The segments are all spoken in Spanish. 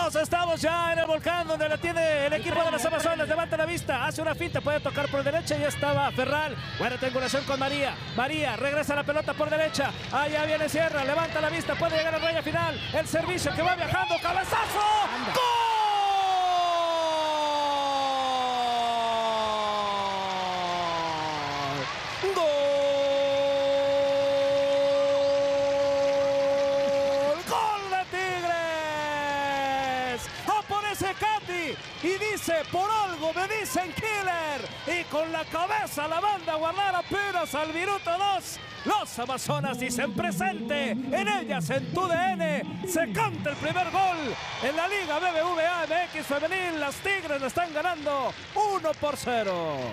2. Estamos ya en el volcán donde la tiene el equipo de las Amazonas. Levanta la vista, hace una finta, puede tocar por derecha y ya estaba Ferral. Buena triangulación con María. María regresa la pelota por derecha. Allá viene Sierra, levanta la vista, puede llegar a la raya final. El servicio que va viajando, cabezazo. ¡Gol! Y dice, por algo me dicen killer. Y con la cabeza la manda a guardar apenas al minuto 2. Los Amazonas dicen presente. En ellas, en TUDN, se canta el primer gol en la Liga BBVA MX Femenil. Las Tigres le están ganando 1-0.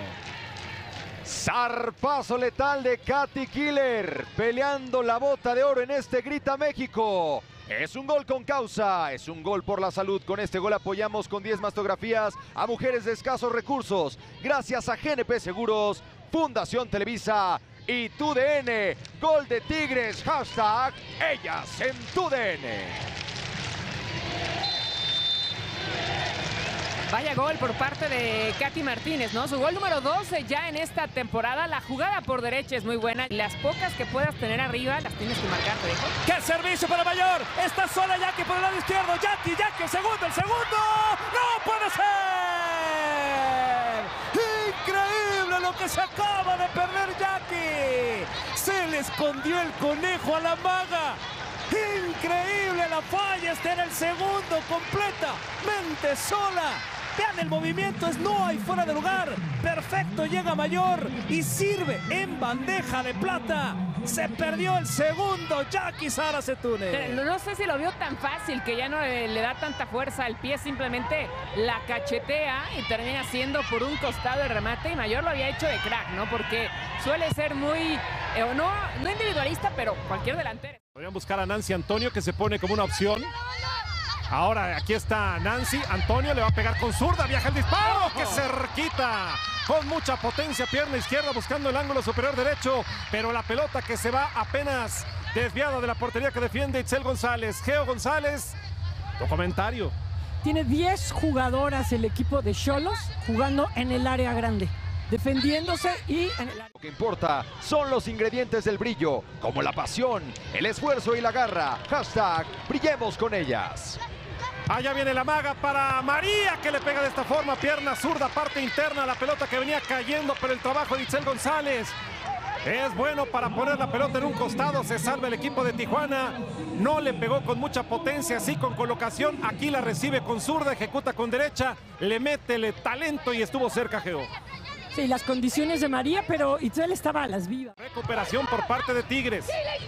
Zarpazo letal de Katy Killer, peleando la bota de oro en este Grita México. Es un gol con causa, es un gol por la salud. Con este gol apoyamos con 10 mastografías a mujeres de escasos recursos. Gracias a GNP Seguros, Fundación Televisa y TUDN. Gol de Tigres, hashtag ellas en TUDN. Vaya gol por parte de Katy Martínez, ¿no? Su gol número 12 ya en esta temporada. La jugada por derecha es muy buena. Las pocas que puedas tener arriba las tienes que marcar, te dejo. ¡Qué servicio para Mayor! Está sola Jackie por el lado izquierdo. Jackie, el segundo. ¡No puede ser! ¡Increíble lo que se acaba de perder Jackie! Se le escondió el conejo a la maga. ¡Increíble la falla! Está en el segundo, completamente sola. Vean el movimiento, no hay fuera de lugar. Perfecto, llega Mayor y sirve en bandeja de plata. Se perdió el segundo, Jackie Sara Setune. No sé si lo vio tan fácil, que ya no le da tanta fuerza al pie, simplemente la cachetea y termina siendo por un costado el remate. Y Mayor lo había hecho de crack, ¿no? Porque suele ser muy, no individualista, pero cualquier delantero. Podrían buscar a Nancy Antonio, que se pone como una opción. Ahora aquí está Nancy. Antonio le va a pegar con zurda. Viaja el disparo. ¡Qué cerquita! Con mucha potencia, pierna izquierda buscando el ángulo superior derecho. Pero la pelota que se va apenas desviada de la portería que defiende Itzel González. Geo González, tu comentario. Tiene 10 jugadoras el equipo de Xolos jugando en el área grande, defendiéndose y en el área. Lo que importa son los ingredientes del brillo, como la pasión, el esfuerzo y la garra. Hashtag brillemos con ellas. Allá viene la maga para María, que le pega de esta forma, pierna zurda, parte interna, la pelota que venía cayendo por el trabajo de Itzel González. Es bueno para poner la pelota en un costado, se salva el equipo de Tijuana. No le pegó con mucha potencia, sí con colocación. Aquí la recibe con zurda, ejecuta con derecha, le mete talento y estuvo cerca, Geo. Sí, las condiciones de María, pero Itzel estaba a las vivas. Recuperación por parte de Tigres.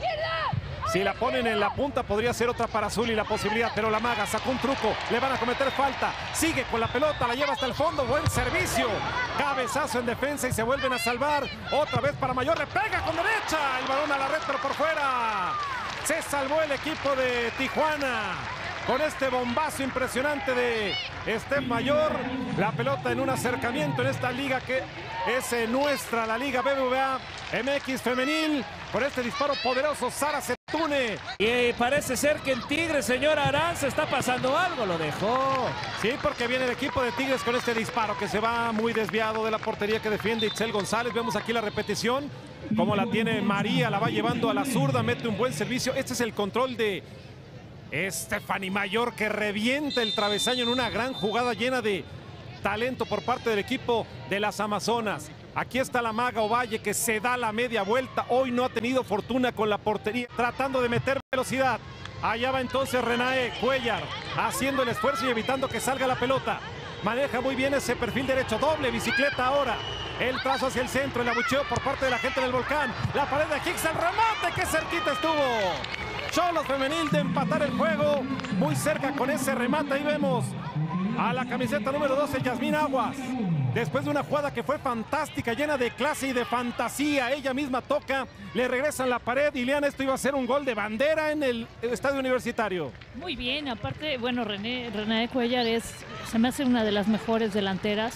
Si la ponen en la punta podría ser otra para Zuli la posibilidad, pero la maga sacó un truco, le van a cometer falta, sigue con la pelota, la lleva hasta el fondo, buen servicio, cabezazo en defensa y se vuelven a salvar, otra vez para Mayor, le pega con derecha, el balón a la red pero por fuera, se salvó el equipo de Tijuana. Con este bombazo impresionante de Steph Mayor, la pelota en un acercamiento en esta liga que es nuestra, la Liga BBVA MX Femenil, por este disparo poderoso, Sara Setune. Y parece ser que en Tigres, señora Aranza, está pasando algo, lo dejó. Sí, porque viene el equipo de Tigres con este disparo que se va muy desviado de la portería que defiende Itzel González. Vemos aquí la repetición, como la tiene María, la va llevando a la zurda, mete un buen servicio. Este es el control de Stephanie Mayor, que revienta el travesaño en una gran jugada llena de talento por parte del equipo de las Amazonas. Aquí está la maga Ovalle, que se da la media vuelta. Hoy no ha tenido fortuna con la portería, tratando de meter velocidad. Allá va entonces Renae Cuellar, haciendo el esfuerzo y evitando que salga la pelota. Maneja muy bien ese perfil derecho, doble bicicleta ahora. El trazo hacia el centro, el abucheo por parte de la gente del Volcán. La pared de Hicks, el remate, que cerquita estuvo. Xolos femenil de empatar el juego, muy cerca con ese remate. Ahí vemos a la camiseta número 12, Yasmín Aguas. Después de una jugada que fue fantástica, llena de clase y de fantasía, ella misma toca, le regresan la pared. Ileana, esto iba a ser un gol de bandera en el estadio universitario. Muy bien, aparte, bueno, Renae Cuellar se me hace una de las mejores delanteras.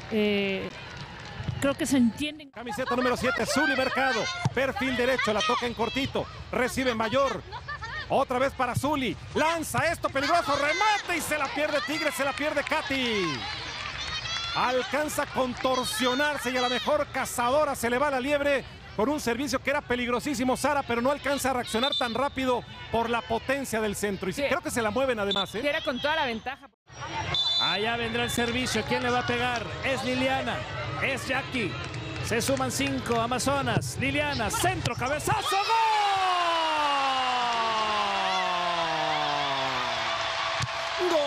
Creo que se entienden. Camiseta número 7, Zuli Mercado, perfil derecho, la toca en cortito, recibe Mayor. Otra vez para Zuli. Lanza esto peligroso. Remate y se la pierde Tigres. Se la pierde Katy. Alcanza a contorsionarse y a la mejor cazadora se le va la liebre con un servicio que era peligrosísimo, Sara, pero no alcanza a reaccionar tan rápido por la potencia del centro. Y sí, creo que se la mueven además, ¿eh? Era con toda la ventaja. Allá vendrá el servicio. ¿Quién le va a pegar? Es Liliana. Es Jackie. Se suman 5 Amazonas. Liliana, centro, cabezazo, ¡gol! ¡Gol!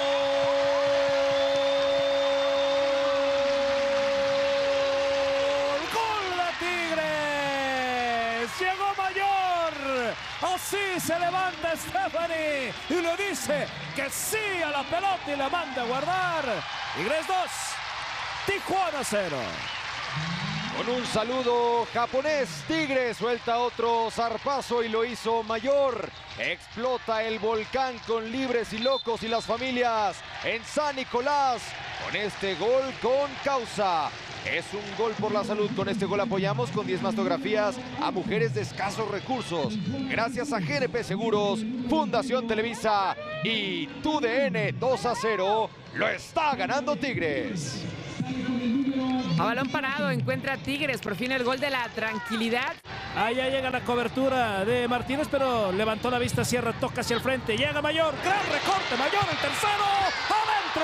¡Gol de Tigres! ¡Llegó Mayor! Así se levanta Stephanie y le dice que sí a la pelota y la manda a guardar. Tigres 2, Tijuana 0. Con un saludo japonés, Tigres suelta otro zarpazo y lo hizo Mayor. Explota el volcán con libres y locos y las familias en San Nicolás con este gol con causa. Es un gol por la salud. Con este gol apoyamos con 10 mastografías a mujeres de escasos recursos. Gracias a GNP Seguros, Fundación Televisa y TUDN. 2-0. Lo está ganando Tigres. A balón parado encuentra Tigres por fin el gol de la tranquilidad. Allá llega la cobertura de Martínez, pero levantó la vista, cierra, toca hacia el frente. Llega Mayor, gran recorte, Mayor, el tercero, ¡adentro!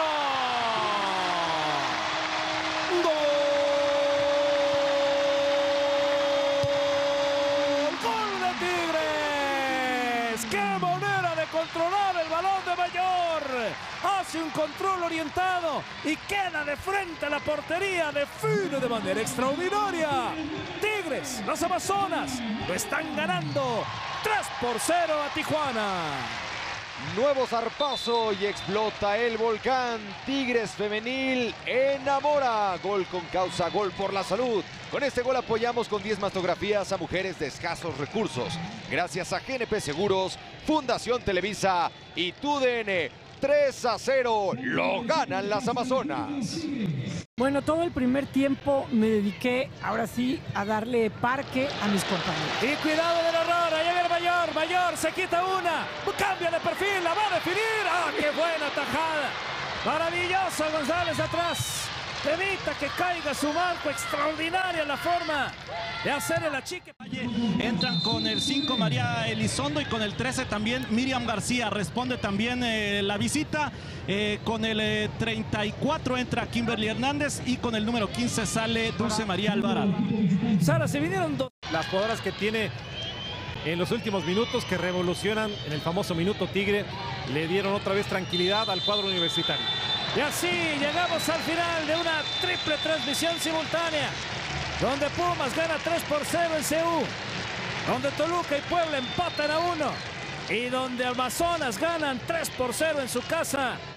¡Gol! ¡Gol de Tigres! ¡Qué manera de controlar el balón de Mayor! Hace un control orientado y queda de frente a la portería, define de manera extraordinaria. Tigres, los Amazonas, lo están ganando 3-0 a Tijuana. Nuevo zarpazo y explota el volcán. Tigres femenil enamora. Gol con causa, gol por la salud. Con este gol apoyamos con 10 mastografías a mujeres de escasos recursos. Gracias a GNP Seguros, Fundación Televisa y TUDN. 3-0, lo ganan las Amazonas. Bueno, todo el primer tiempo me dediqué, ahora sí, a darle parque a mis compañeros. Y cuidado del error, ahí viene Mayor, Mayor se quita una, cambia de perfil, la va a definir. ¡Ah, qué buena tajada! Maravilloso González atrás. Evita que caiga su marco, extraordinaria la forma de hacer el achique. Entran con el 5 María Elizondo y con el 13 también Miriam García. Responde también la visita. Con el 34 entra Kimberly Hernández y con el número 15 sale Dulce María Alvarado. Sara, se vinieron dos. Las jugadoras que tiene en los últimos minutos que revolucionan en el famoso minuto Tigre le dieron otra vez tranquilidad al cuadro universitario. Y así llegamos al final de una triple transmisión simultánea, donde Pumas gana 3-0 en CU, donde Toluca y Puebla empatan a 1 y donde Amazonas ganan 3-0 en su casa.